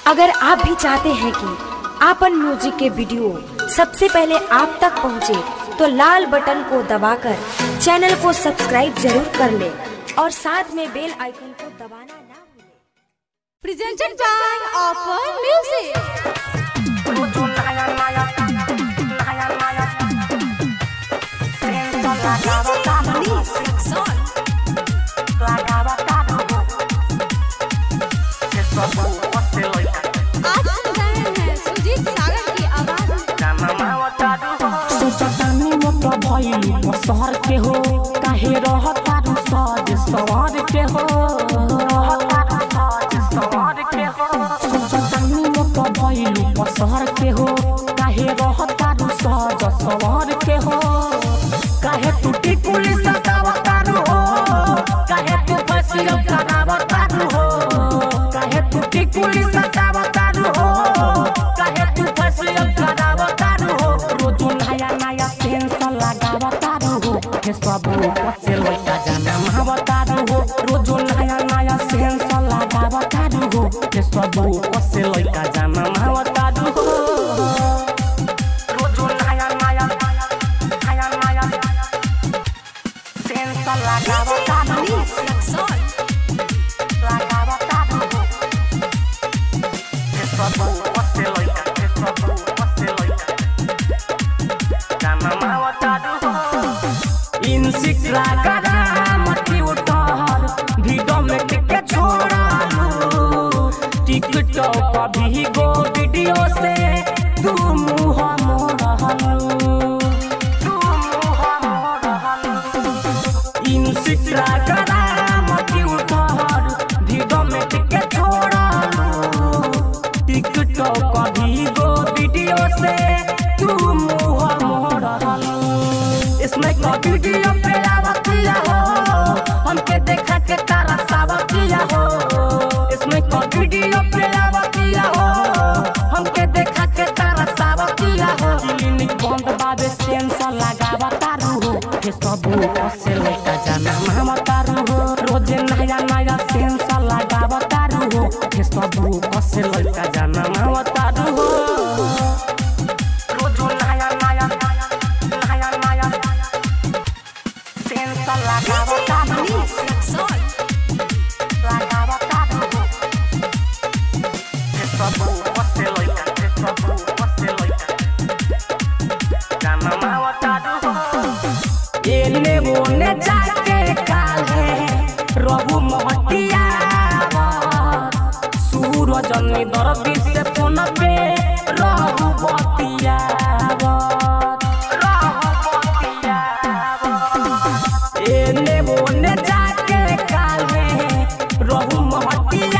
अगर आप भी चाहते हैं कि आपन म्यूजिक के वीडियो सबसे पहले आप तक पहुंचे, तो लाल बटन को दबाकर चैनल को सब्सक्राइब जरूर कर ले और साथ में बेल आइकन को दबाना ना भूलें। Presented by offer music. शहर के हो काहे रहता सज सवार के हो शहर के हो काहे रहता सज सवार के हो काहे टूटी पुलिस बतावतारू हो काहे तू फसिल करावतारू हो काहे टूटी पुलिस बतावतारू हो काहे तू फसिल करावतारू हो रोज नया नया सेंस लगावतारू हो हे सब पछे लइका जाना महावतारू हो रोज नया नया सेंस लगावतारू हो हे सब पछे लइका जाना महावतारू हो रोज नया नया सेंस लगावतारू हो लगावतारू हो हे सब पछे लइका हे सब पछे लइका जाना महावतारू हो इनसिक्रा करा मटी उतार वीडियो में टिके छोड़ालू टिकटॉक भी गो वीडियो से तू मुँह मोड़लू इनसिक्रा करा मटी उतार वीडियो में टिके छोड़ालू टिकटॉक भी गो वीडियो से तू मुँह मोड़लू इसमें का वीडियो पे आवतिया हो हमके देखा के तारा सावतिया हो इसमें का वीडियो पे आवतिया हो हमके देखा के तारा सावतिया हो क्लिनिक बंद बाबे सेंसर लगावतारू हो हे सब से लइका जाना महावतारू हो रोज नया नया सेंसर लगावतारू हो हे सब से लइका जाना महावतारू हो रोज नया नया एने बोने जाके काले रघु महटिया सूरज दर्दी से फोन पे रहु बतिया एने बोने जाके काले रहु महटिया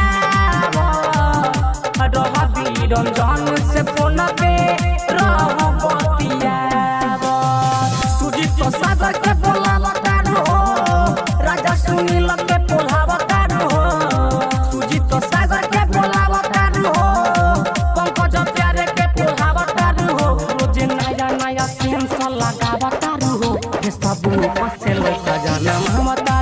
रवि रंजन से फोन पे रहु बतिया सुजीत सागर के बोलावतारू हो राजा सुनील के बोलावतारू हो सुजीत सागर के बोलावतारू हो पंकज प्यारे के बोलावतारू हो रोज नया नया सेंस लगावतारू हो हे सब से लइका जाना महावतारू